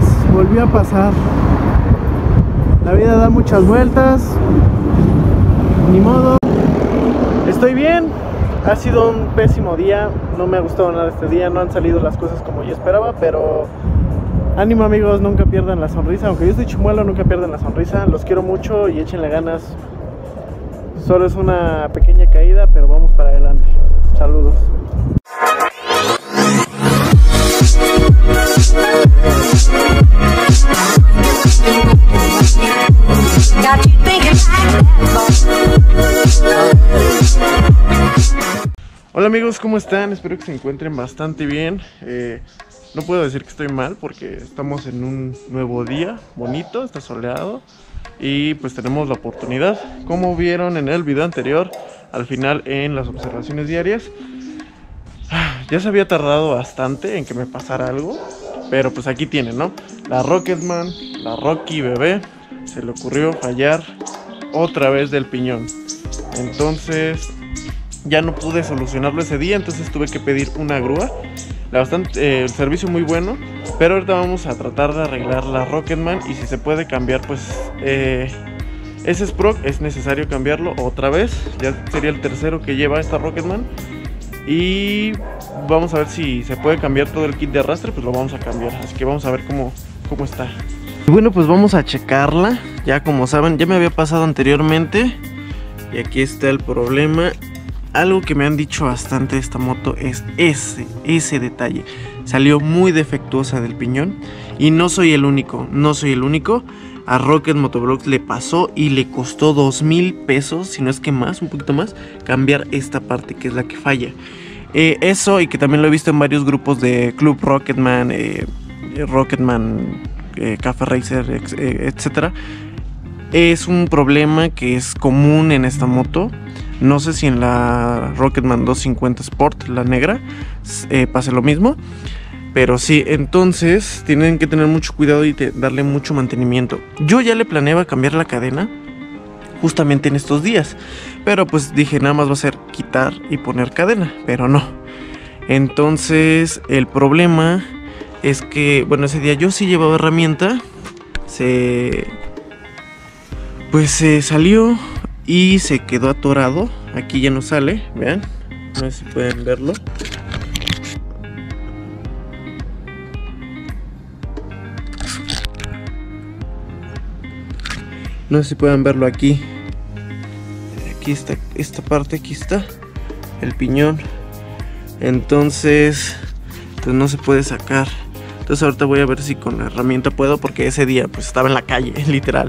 volvió a pasar. La vida da muchas vueltas. Ni modo. Estoy bien. Ha sido un pésimo día. No me ha gustado nada este día. No han salido las cosas como yo esperaba, pero ánimo, amigos, nunca pierdan la sonrisa. Aunque yo estoy chimuelo, nunca pierdan la sonrisa. Los quiero mucho y échenle ganas. Solo es una pequeña caída, pero vamos para adelante. Saludos. Hola amigos, ¿cómo están? Espero que se encuentren bastante bien. No puedo decir que estoy mal porque estamos en un nuevo día bonito, está soleado y pues tenemos la oportunidad, como vieron en el video anterior, al final en las observaciones diarias. Ya se había tardado bastante en que me pasara algo, pero pues aquí tienen, ¿no? La Rocketman, la Rocky bebé, se le ocurrió fallar otra vez del piñón. Entonces ya no pude solucionarlo ese día, entonces tuve que pedir una grúa. El servicio muy bueno, pero ahorita vamos a tratar de arreglar la Rocketman y si se puede cambiar, pues ese sprock es necesario cambiarlo otra vez. Ya sería el tercero que lleva esta Rocketman y vamos a ver si se puede cambiar todo el kit de arrastre, pues lo vamos a cambiar. Así que vamos a ver cómo está. Y bueno, pues vamos a checarla. Ya como saben, ya me había pasado anteriormente y aquí está el problema. Algo que me han dicho bastante de esta moto es ese detalle. Salió muy defectuosa del piñón y no soy el único, A Rocket Motovlogs le pasó y le costó 2,000 pesos, si no es que más, un poquito más, cambiar esta parte que es la que falla. Eso, y que también lo he visto en varios grupos de Club Rocketman, Café Racer, etcétera. Es un problema que es común en esta moto. No sé si en la Rocketman 250 Sport, la negra, pase lo mismo. Pero sí, entonces tienen que tener mucho cuidado y darle mucho mantenimiento. Yo ya le planeaba cambiar la cadena justamente en estos días. Pero pues dije, nada más va a ser quitar y poner cadena, pero no. Entonces el problema es que, bueno, ese día yo sí llevaba herramienta. Se salió y se quedó atorado. Aquí ya no sale, vean, no sé si pueden verlo. No sé si pueden verlo aquí. Aquí está esta parte, aquí está el piñón. Entonces pues no se puede sacar. Entonces ahorita voy a ver si con la herramienta puedo, porque ese día pues estaba en la calle, literal.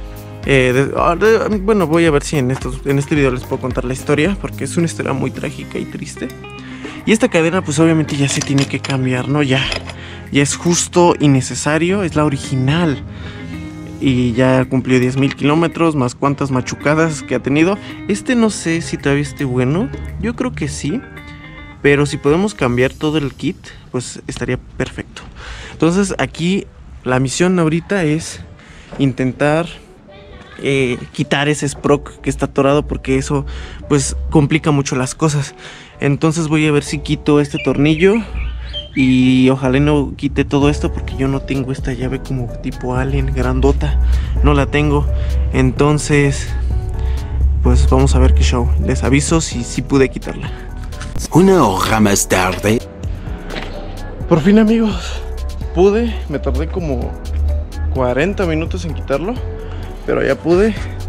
Bueno, voy a ver si en este video les puedo contar la historia, porque es una historia muy trágica y triste. Y esta cadena pues obviamente ya se tiene que cambiar, ¿no? Ya es justo y necesario, es la original. Y ya cumplió 10,000 kilómetros, más cuantas machucadas que ha tenido. No sé si todavía esté bueno, yo creo que sí. Pero si podemos cambiar todo el kit, pues estaría perfecto. Entonces aquí la misión ahorita es intentar quitar ese sprock que está atorado, porque eso pues complica mucho las cosas. Entonces voy a ver si quito este tornillo y ojalá no quite todo esto, porque yo no tengo esta llave como tipo Allen grandota, no la tengo. Entonces pues vamos a ver qué show. Les aviso si pude quitarla. Una hora más tarde. Por fin, amigos, pude. Me tardé como 40 minutos en quitarlo, pero ya pude.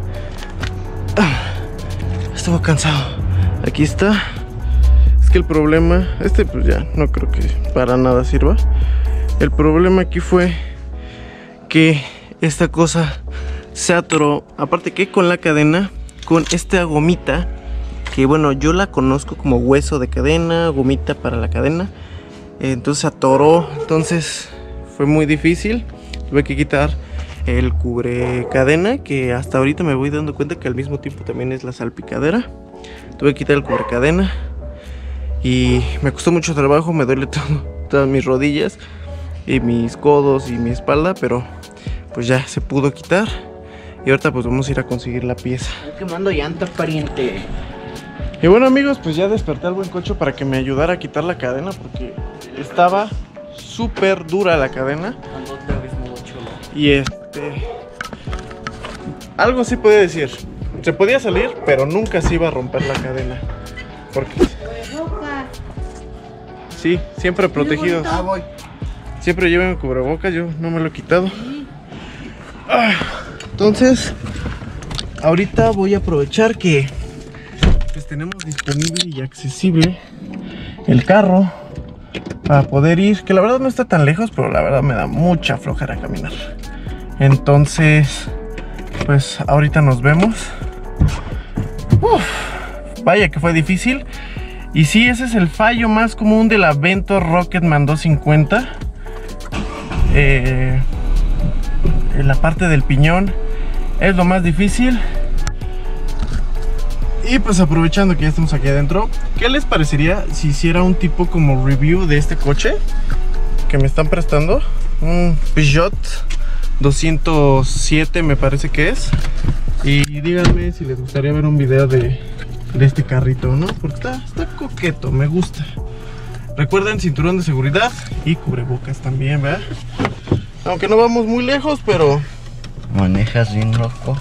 Estaba cansado. Aquí está. Es que el problema, pues ya no creo que para nada sirva. El problema aquí fue que esta cosa se atoró. Aparte que con la cadena, con esta gomita, que bueno, yo la conozco como hueso de cadena, gomita para la cadena. Entonces se atoró. Entonces fue muy difícil. Tuve que quitar el cubre cadena, que hasta ahorita me voy dando cuenta que al mismo tiempo también es la salpicadera. Tuve que quitar el cubre cadena y me costó mucho trabajo. Me duele todas mis rodillas y mis codos y mi espalda, pero pues ya se pudo quitar. Y ahorita pues vamos a ir a conseguir la pieza. Estoy quemando llantas, pariente. Y bueno, amigos, pues ya desperté al buen cocho para que me ayudara a quitar la cadena, porque estaba súper dura la cadena. Y algo sí podía decir. Se podía salir, pero nunca se iba a romper la cadena. Porque sí, siempre protegidos. Siempre lleven cubrebocas, yo no me lo he quitado. Entonces, ahorita voy a aprovechar que pues tenemos disponible y accesible el carro para poder ir, que la verdad no está tan lejos, pero la verdad me da mucha flojera caminar. Entonces, pues ahorita nos vemos. Vaya que fue difícil. Y sí, ese es el fallo más común de la Vento Rocketman 250. En la parte del piñón es lo más difícil. Y pues aprovechando que ya estamos aquí adentro, ¿qué les parecería si hiciera un tipo como review de este coche que me están prestando? Un Peugeot 207 me parece que es. Y díganme si les gustaría ver un video de este carrito, ¿no? Porque está coqueto, me gusta. Recuerden, cinturón de seguridad y cubrebocas también, ¿verdad? Aunque no vamos muy lejos, pero... Manejas bien loco.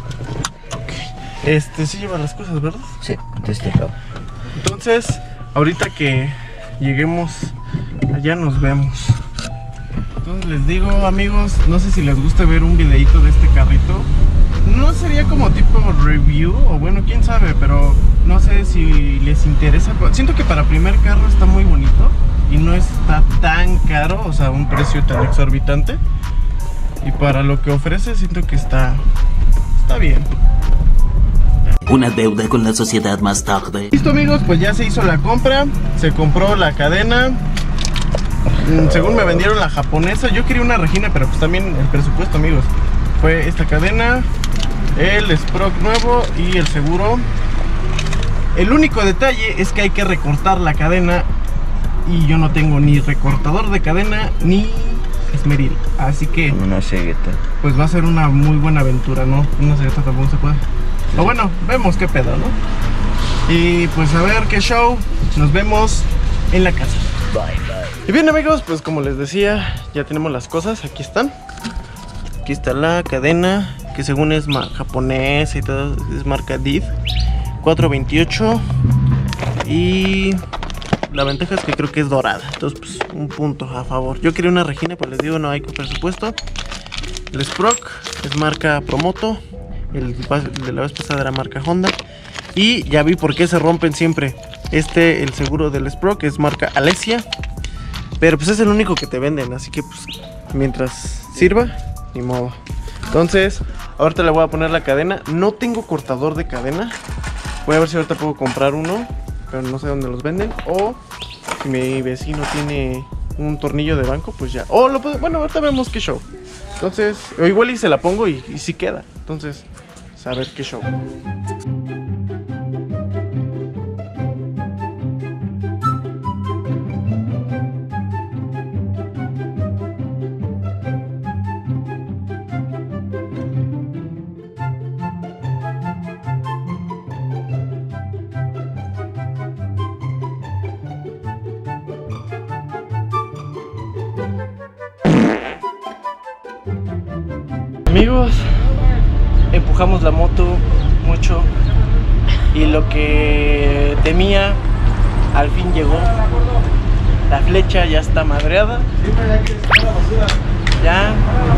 Sí lleva las cosas, ¿verdad? Sí, de este lado. Entonces, ahorita que lleguemos allá nos vemos. Entonces les digo, amigos, no sé si les gusta ver un videito de este carrito. No sería como tipo review, o bueno, quién sabe, pero no sé si les interesa. Siento que para primer carro está muy bonito y no está tan caro, o sea, un precio tan exorbitante. Y para lo que ofrece siento que está bien. Una deuda con la sociedad más tarde. Listo, amigos, pues ya se hizo la compra. Se compró la cadena. Según me vendieron la japonesa. Yo quería una Regina, pero pues también el presupuesto, amigos. Fue esta cadena, el Sprock nuevo y el seguro. El único detalle es que hay que recortar la cadena. Y yo no tengo ni recortador de cadena ni esmeril. Así que Una cegueta. pues va a ser una muy buena aventura, ¿no? Una cegueta tampoco se puede. O bueno, vemos qué pedo, ¿no? Y pues a ver qué show. Nos vemos en la casa. Bye, bye. Y bien, amigos, pues como les decía, ya tenemos las cosas. Aquí están. Aquí está la cadena, que según es japonesa y todo, es marca DID 428. Y la ventaja es que creo que es dorada. Entonces pues un punto a favor. Yo quería una Regina, pues les digo, no hay presupuesto. El Sprock es marca Promoto. El de la vez pasada era marca Honda. Y ya vi por qué se rompen siempre. El seguro del Sprock es marca Alesia. Pero pues es el único que te venden. Así que pues mientras sirva, ni modo. Entonces, ahorita le voy a poner la cadena. No tengo cortador de cadena. Voy a ver si ahorita puedo comprar uno, pero no sé dónde los venden. O si mi vecino tiene un tornillo de banco, pues ya. O lo puedo, bueno, ahorita vemos qué show. Entonces, o igual y se la pongo y sí queda. Entonces, a ver qué show. Amigos, empujamos la moto mucho y lo que temía al fin llegó. La flecha ya está madreada. Ya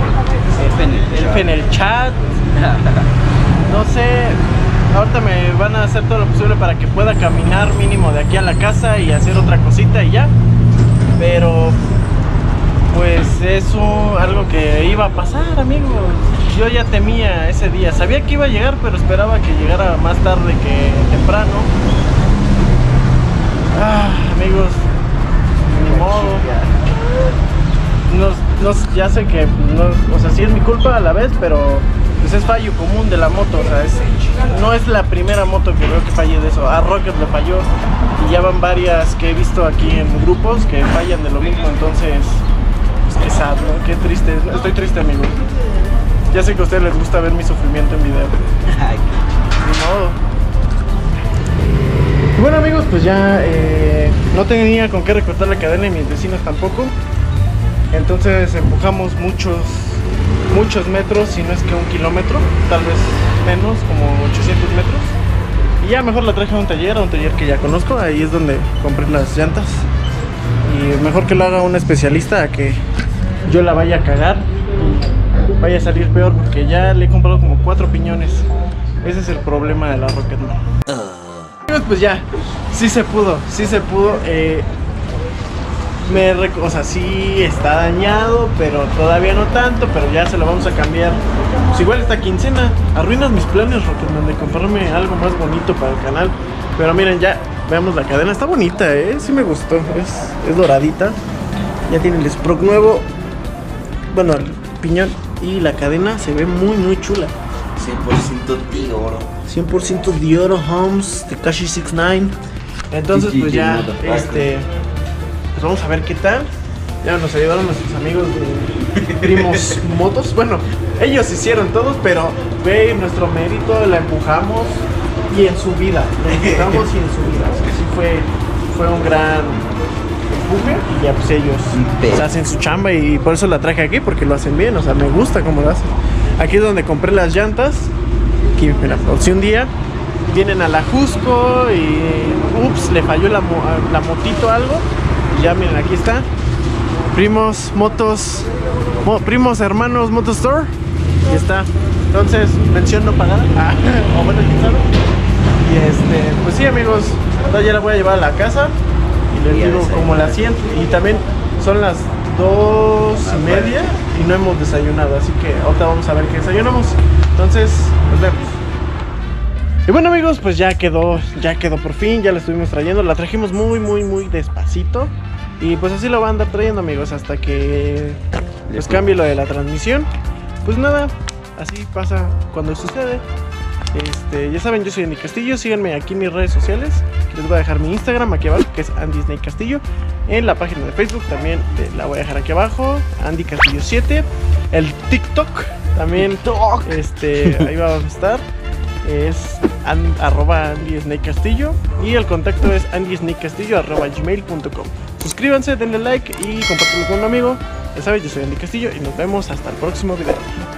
F en el chat. No sé, ahorita me van a hacer todo lo posible para que pueda caminar mínimo de aquí a la casa y hacer otra cosita y ya. Pero pues eso algo que iba a pasar, amigos. Yo ya temía ese día. Sabía que iba a llegar, pero esperaba que llegara más tarde que temprano. Amigos, ni modo. Ya sé que o sea, sí es mi culpa a la vez, pero pues es fallo común de la moto. O sea, no es la primera moto que veo que falle de eso. A Rocket le falló y ya van varias que he visto aquí en grupos que fallan de lo mismo. Entonces pues qué sad, ¿no? Qué triste. Estoy triste, amigos. Ya sé que a ustedes les gusta ver mi sufrimiento en video. Ni modo. Y bueno, amigos, pues ya no tenía con qué recortar la cadena y mis vecinos tampoco. Entonces empujamos muchos muchos metros, si no es que 1 kilómetro, tal vez menos, como 800 metros. Y ya mejor la traje a un taller que ya conozco. Ahí es donde compré las llantas. Y mejor que lo haga un especialista a que yo la vaya a cagar y vaya a salir peor, porque ya le he comprado como 4 piñones. Ese es el problema de la Rocketman. Pues ya, sí se pudo. O sea, sí está dañado, pero todavía no tanto, pero ya se lo vamos a cambiar. Pues igual esta quincena arruinas mis planes, Rocketman, de comprarme algo más bonito para el canal. Pero miren, ya veamos la cadena, está bonita, sí me gustó, es doradita. Ya tiene el sprock nuevo, bueno, el piñón, y la cadena se ve muy chula. 100% de oro. 100% de oro, Homes, Tekashi 69. Entonces pues ya, pues vamos a ver qué tal. Ya nos ayudaron nuestros amigos de Primos Motos. Bueno, ellos hicieron todos, pero ve nuestro mérito, la empujamos y en su vida. La empujamos y en su vida. O sea, sí fue un gran empuje y ya pues ellos hacen su chamba y por eso la traje aquí, porque lo hacen bien. O sea, me gusta cómo lo hacen. Aquí es donde compré las llantas. Aquí, mira, si un día vienen a la Jusco y ups, le falló la motito algo. Ya miren, aquí está Primos Motos, Primos Hermanos Moto Store. Y está. Entonces, mención no pagada. O bueno, quién sabe. Y pues sí, amigos, ya la voy a llevar a la casa y les digo como la siento. Y también son las 2:30 y no hemos desayunado, así que ahorita vamos a ver qué desayunamos. Entonces, nos vemos. Y bueno, amigos, pues ya quedó por fin, ya la estuvimos trayendo. La trajimos muy despacito. Y pues así lo va a andar trayendo, amigos, hasta que pues cambie lo de la transmisión. Pues nada, así pasa cuando sucede. Ya saben, yo soy Andy Castillo. Síganme aquí en mis redes sociales. Les voy a dejar mi Instagram aquí abajo, que es Andy Snake Castillo. En la página de Facebook también la voy a dejar aquí abajo, Andy Castillo 7. El TikTok también, ahí va a estar. Es @Andy Snake Castillo. Y el contacto es andysnakecastillo@gmail.com. Suscríbanse, denle like y compártanlo con un amigo. Ya saben, yo soy Andy Castillo y nos vemos hasta el próximo video.